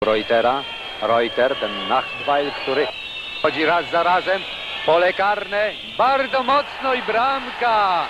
Reutera. Reuter, ten Nachtweil, który chodzi raz za razem. Pole karne, bardzo mocno i bramka.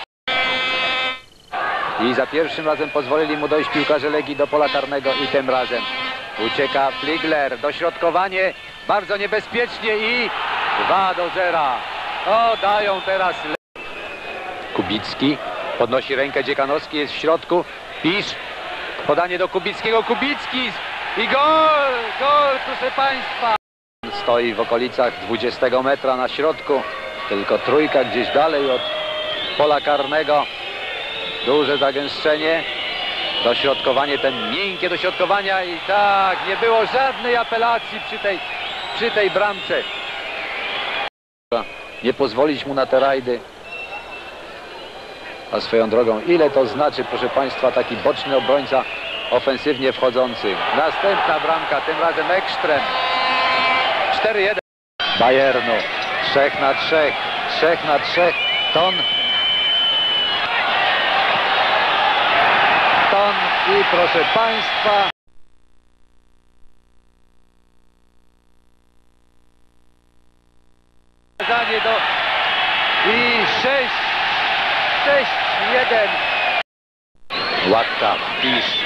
I za pierwszym razem pozwolili mu dojść piłkarze Legii do pola karnego i tym razem ucieka Fligler. Dośrodkowanie bardzo niebezpiecznie i 2-0. O, dają teraz. Kubicki podnosi rękę, Dziekanowski jest w środku. Pisz, podanie do Kubickiego, Kubicki i gol! Gol, proszę Państwa! Stoi w okolicach 20 metra na środku, tylko trójka gdzieś dalej od pola karnego. Duże zagęszczenie, dośrodkowanie, ten miękkie dośrodkowania i tak, nie było żadnej apelacji przy tej bramce. Nie pozwolić mu na te rajdy. A swoją drogą, ile to znaczy, proszę Państwa, taki boczny obrońca ofensywnie wchodzący. Następna bramka, tym razem Ekstrem. 4-1 Bayernu. 3-3. 3-3. Ton i proszę Państwa. I 6-1. Łatka, Pisz.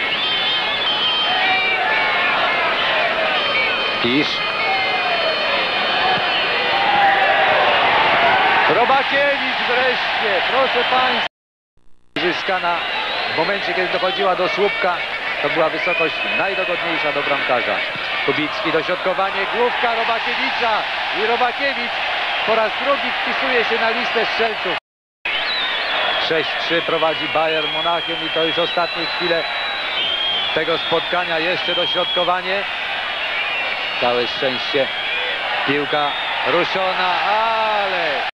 Robakiewicz wreszcie, proszę Państwa. Zyskana w momencie, kiedy dochodziła do słupka, to była wysokość najdogodniejsza do bramkarza. Kubicki, dośrodkowanie, główka Robakiewicza i Robakiewicz po raz drugi wpisuje się na listę strzelców. 6-3 prowadzi Bayern Monachium i to już ostatnie chwile tego spotkania. Jeszcze dośrodkowanie. Całe szczęście piłka ruszona, ale